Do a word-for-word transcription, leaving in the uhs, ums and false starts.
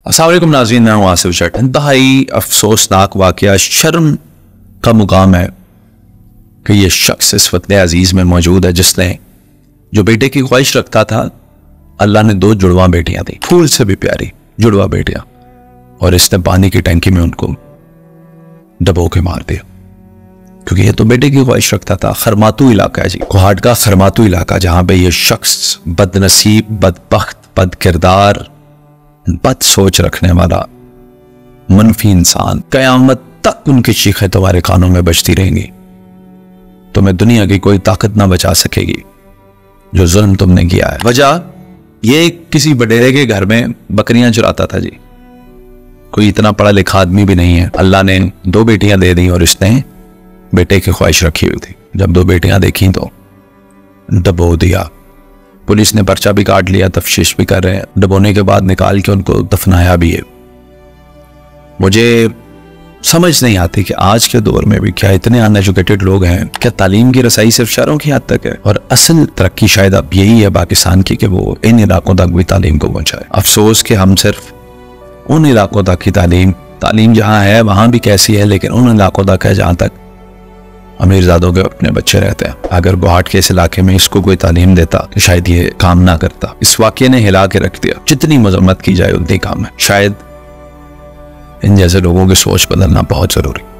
अस्सलाम वालेकुम नाज़रीन, मैं हूं आसिफ जट। इंतहाई अफसोसनाक वाक़या, शर्म का मुकाम है कि ये शख्स इस वक्त अजीज़ में मौजूद है जिसने जो बेटे की ख्वाहिश रखता था। अल्लाह ने दो जुड़वा बेटियां दी, फूल से भी प्यारी जुड़वा बेटियां, और इसने पानी की टंकी में उनको डबो के मार दिया, क्योंकि ये तो बेटे की ख्वाहिश रखता था। खरमातू इलाका है जी, कोहाट का खरमातू इलाका, जहां पे ये शख्स बदनसीब, बदबख्त, बद किरदार, बद सोच रखने वाला मनफी इंसान, कयामत तक उनकी चीखें तुम्हारे कानों में बजती रहेंगी। तुम्हें दुनिया की कोई ताकत ना बचा सकेगी जो जुल्म तुमने किया है। वजह ये किसी बडेरे के घर में बकरियां चुराता था जी, कोई इतना पढ़ा लिखा आदमी भी नहीं है। अल्लाह ने दो बेटियां दे दी और इसने बेटे की ख्वाहिश रखी हुई थी। जब दो बेटियां देखी तो डबो दिया। पुलिस ने पर्चा भी काट लिया, तफ्तीश भी कर रहे हैं। डबोने के बाद निकाल के उनको दफनाया भी है। मुझे समझ नहीं आती कि आज के दौर में भी क्या इतने अनएजुकेटेड लोग हैं, क्या तालीम की रसाई सिर्फ शहरों की हद तक है? और असल तरक्की शायद अब यही है पाकिस्तान की कि वो इन इलाकों तक भी तालीम को पहुंचाए। अफसोस कि हम सिर्फ उन इलाकों तक की तालीम तालीम जहाँ है वहाँ भी कैसी है, लेकिन उन इलाकों तक है जहाँ तक अमीरजादों के अपने बच्चे रहते हैं। अगर गुवाहाटी के इस इलाके में इसको कोई तालीम देता तो शायद ये काम ना करता। इस वाक़े ने हिला के रख दिया। जितनी मजम्मत की जाए उतनी काम है। शायद इन जैसे लोगों की सोच बदलना बहुत जरूरी।